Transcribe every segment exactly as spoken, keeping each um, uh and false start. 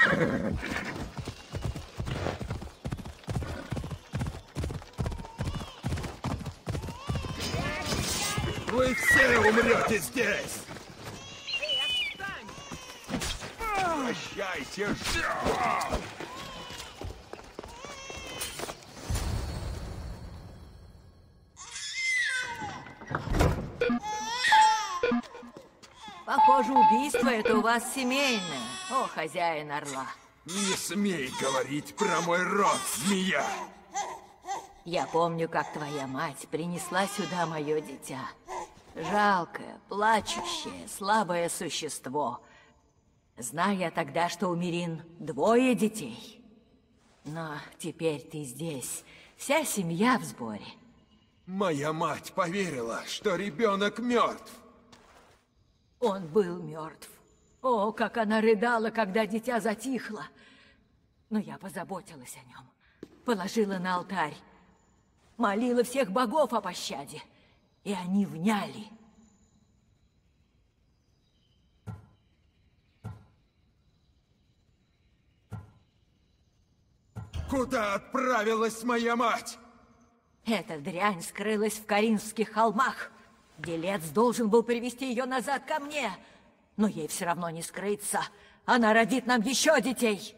Вы все умрете здесь! Прощайте! Похоже, убийство это у вас семейное, о, хозяин орла. Не смей говорить про мой род, змея! Я помню, как твоя мать принесла сюда мое дитя. Жалкое, плачущее, слабое существо. Зная тогда, что у Мирин двое детей. Но теперь ты здесь, вся семья в сборе. Моя мать поверила, что ребенок мертв. Он был мертв. О, как она рыдала, когда дитя затихло. Но я позаботилась о нем. Положила на алтарь. Молила всех богов о пощаде. И они вняли. Куда отправилась моя мать? Эта дрянь скрылась в Каринских холмах. Делец должен был привести ее назад ко мне. Но ей все равно не скрыться. Она родит нам еще детей.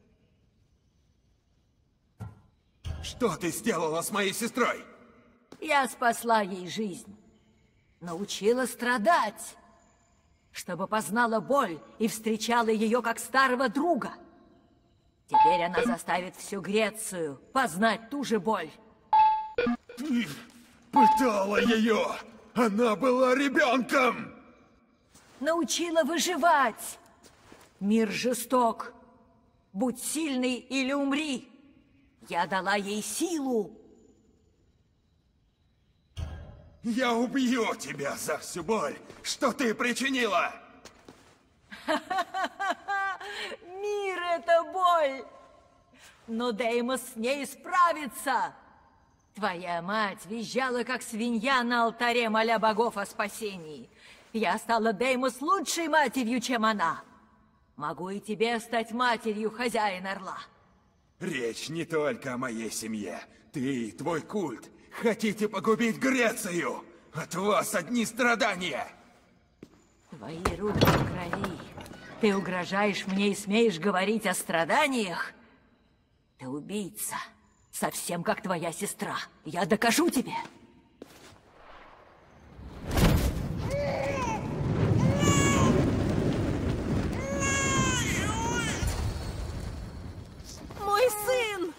Что ты сделала с моей сестрой? Я спасла ей жизнь. Научила страдать. Чтобы познала боль и встречала ее как старого друга. Теперь она заставит всю Грецию познать ту же боль. Ты пытала ее! Она была ребенком! Научила выживать. Мир жесток. Будь сильный или умри. Я дала ей силу. Я убью тебя за всю боль, что ты причинила! Мир — это боль. Но Деймос с ней справится. Твоя мать визжала, как свинья на алтаре, моля богов о спасении. Я стала Деймос лучшей матерью, чем она. Могу и тебе стать матерью, хозяин орла. Речь не только о моей семье. Ты и твой культ хотите погубить Грецию. От вас одни страдания. Твои руки в крови. Ты угрожаешь мне и смеешь говорить о страданиях? Ты убийца. Совсем как твоя сестра. Я докажу тебе. Мой сын!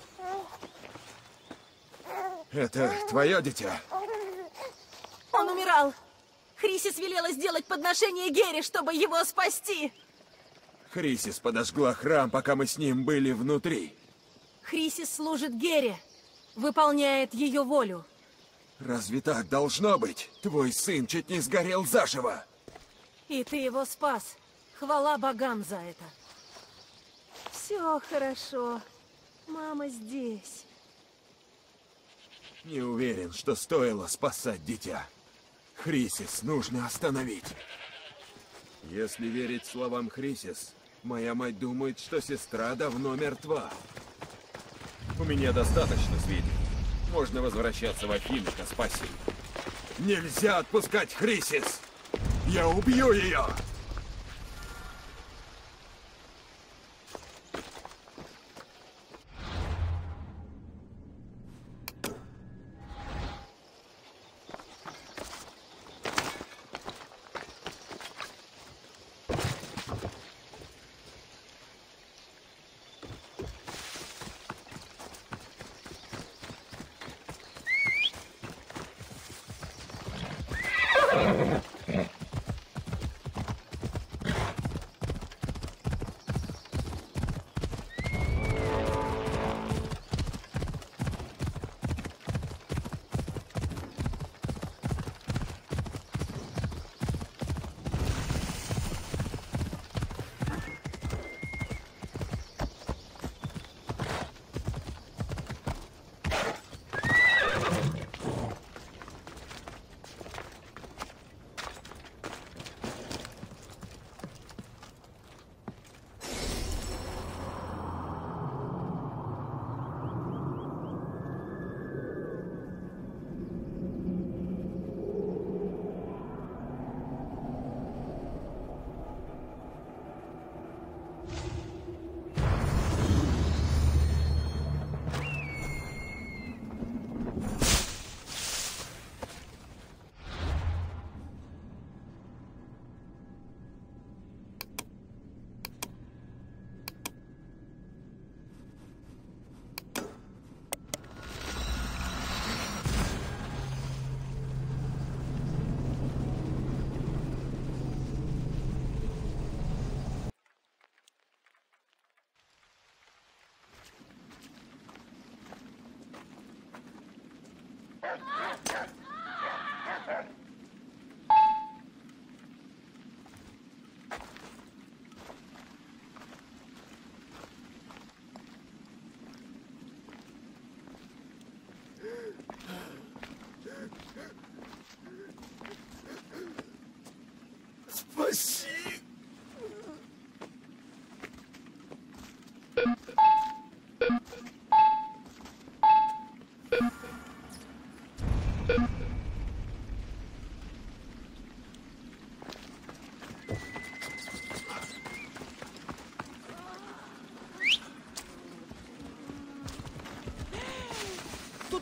Это твое дитя? Он умирал. Хрисис велела сделать подношение Гере, чтобы его спасти. Хрисис подожгла храм, пока мы с ним были внутри. Хрисис служит Гере, выполняет ее волю. Разве так должно быть? Твой сын чуть не сгорел заживо. И ты его спас. Хвала богам за это. Все хорошо. Мама здесь. Не уверен, что стоило спасать дитя. Хрисис нужно остановить. Если верить словам Хрисис, моя мать думает, что сестра давно мертва. У меня достаточно сведений. Можно возвращаться в Афины к Аспасии. Нельзя отпускать Хрисис! Я убью ее!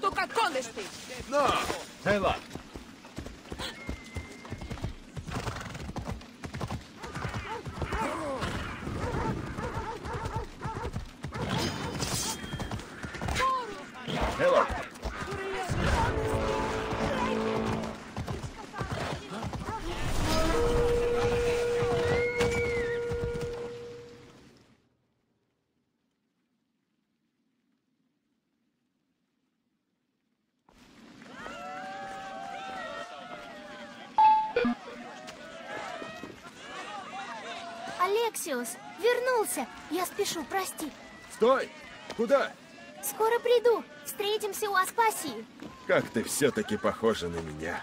tú kakondesti! Но! Тейла! Тейла! Алексиус, вернулся. Я спешу, прости. Стой! Куда? Скоро приду. Встретимся у Аспасии. Как ты все-таки похожа на меня.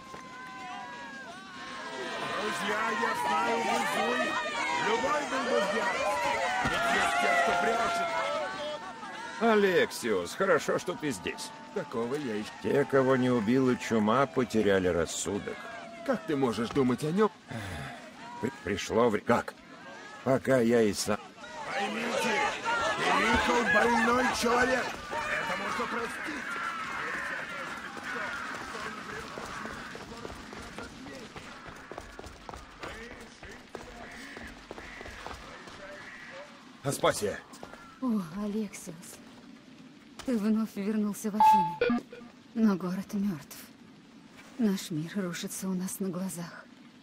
Друзья, я знаю, вы злы. Любой был бы в ярости. Ведь есть те, кто прячет. Алексиус, хорошо, что ты здесь. Такого я ищу. Те, кого не убила чума, потеряли рассудок. Как ты можешь думать о нем? При- Пришло время. Как? Пока я и сам... Поймите, Перикл больной человек. Это можно простить. Аспасия, О, Алексиус, ты вновь вернулся в Афины, но город мертв. Наш мир рушится у нас на глазах.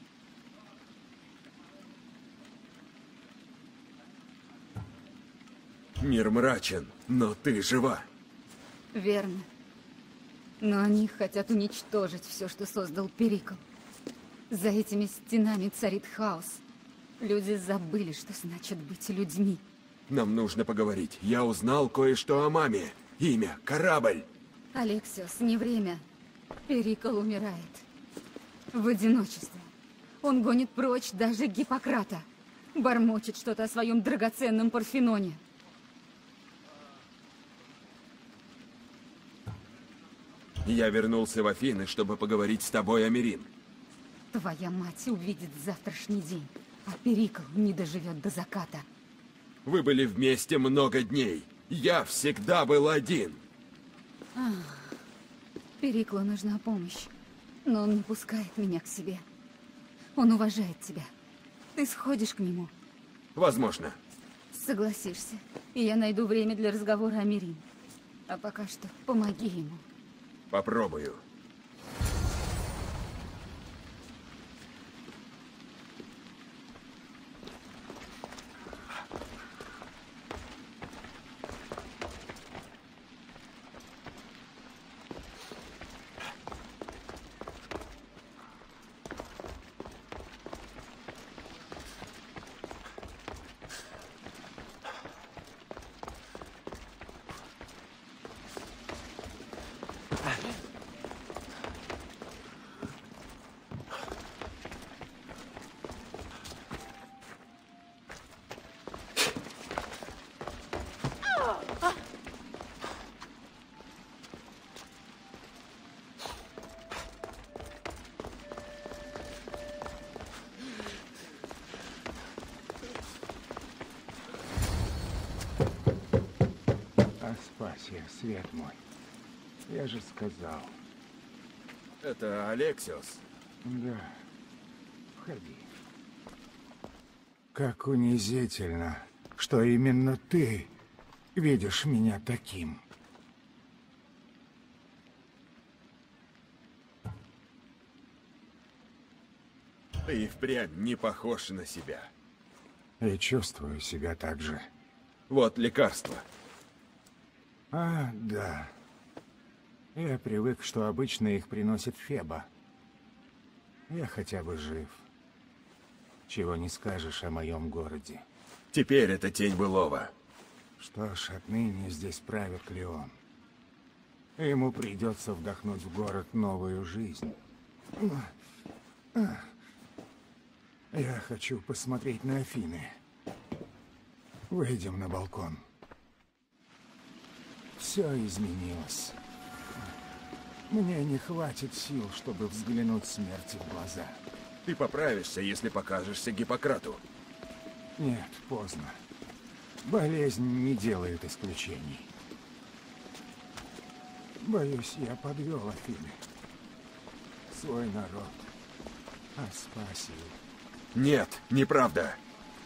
мир мрачен, но ты жива. Верно. Но они хотят уничтожить все, что создал Перикл. За этими стенами царит хаос. Люди забыли, что значит быть людьми. Нам нужно поговорить. Я узнал кое-что о маме. Имя, корабль. Алексиус, не время. Перикл умирает. В одиночестве. Он гонит прочь даже Гиппократа. Бормочет что-то о своем драгоценном Парфеноне. Я вернулся в Афины, чтобы поговорить с тобой, Америн. Твоя мать увидит завтрашний день, а Перикл не доживет до заката. Вы были вместе много дней. Я всегда был один. Периклу нужна помощь, но он не пускает меня к себе. Он уважает тебя. Ты сходишь к нему. Возможно. Согласишься, и я найду время для разговора о Мирин. А пока что помоги ему. Попробую. Аспасия, свет мой. Я же сказал. Это Алексиус. Да. Входи. Как унизительно, что именно ты видишь меня таким. Ты и впрямь не похож на себя. И чувствую себя так же. Вот лекарство. А, да. Я привык, что обычно их приносит Феба. Я хотя бы жив. Чего не скажешь о моем городе. Теперь это тень былого. Что ж, отныне здесь правит Леон. Ему придется вдохнуть в город новую жизнь. Я хочу посмотреть на Афины. Выйдем на балкон. Все изменилось. Мне не хватит сил, чтобы взглянуть смерти в глаза. Ты поправишься, если покажешься Гиппократу. Нет, поздно. Болезнь не делает исключений. Боюсь, я подвел Афины. Свой народ. Аспасию. Нет, неправда.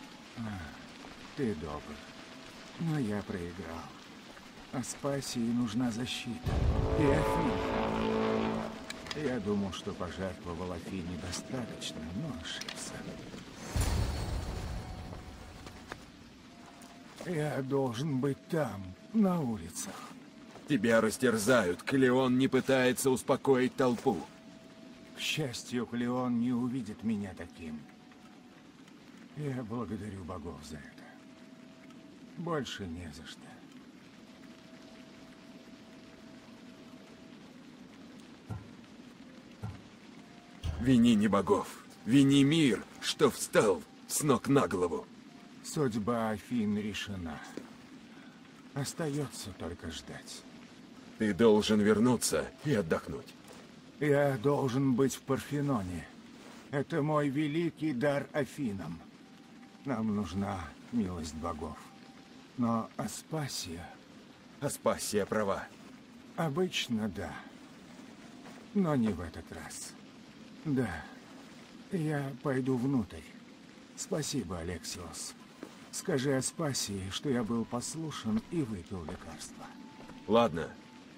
Ты добр. Но я проиграл. Аспасии нужна защита. И Афине. Я думал, что пожертвовал Афине достаточно, но ошибся. Я должен быть там, на улицах. Тебя растерзают. Клеон не пытается успокоить толпу. К счастью, Клеон не увидит меня таким. Я благодарю богов за это. Больше не за что. Вини не богов. Вини мир, что встал с ног на голову. Судьба Афин решена. Остается только ждать. Ты должен вернуться и отдохнуть. Я должен быть в Парфеноне. Это мой великий дар Афинам. Нам нужна милость богов. Но Аспасия... Аспасия права. Обычно да. Но не в этот раз. Да. Я пойду внутрь. Спасибо, Алексиос. Скажи Аспасии, что я был послушен и выпил лекарство. Ладно.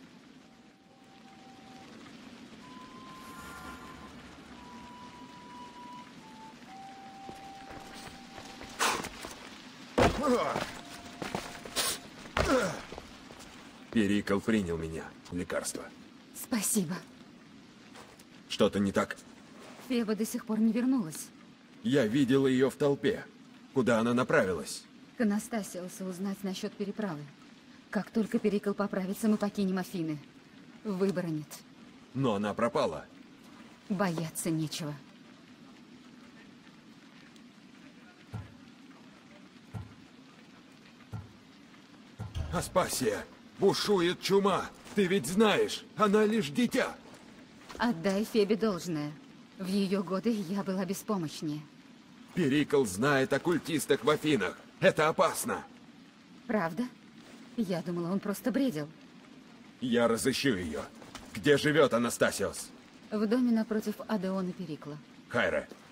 Перикл принял меня. Лекарство. Спасибо. Что-то не так? Феба до сих пор не вернулась. Я видел ее в толпе. Куда она направилась? К Анастасиусу узнать насчет переправы. Как только Перикл поправится, мы покинем Афины. Выбора нет. Но она пропала. Бояться нечего. Аспасия, бушует чума. Ты ведь знаешь, она лишь дитя. Отдай Фебе должное. В ее годы я была беспомощнее. Перикл знает о культистах в Афинах. Это опасно. Правда? Я думала, он просто бредил. Я разыщу ее. Где живет Анастасиос? В доме напротив Адеона Перикла. Хайра,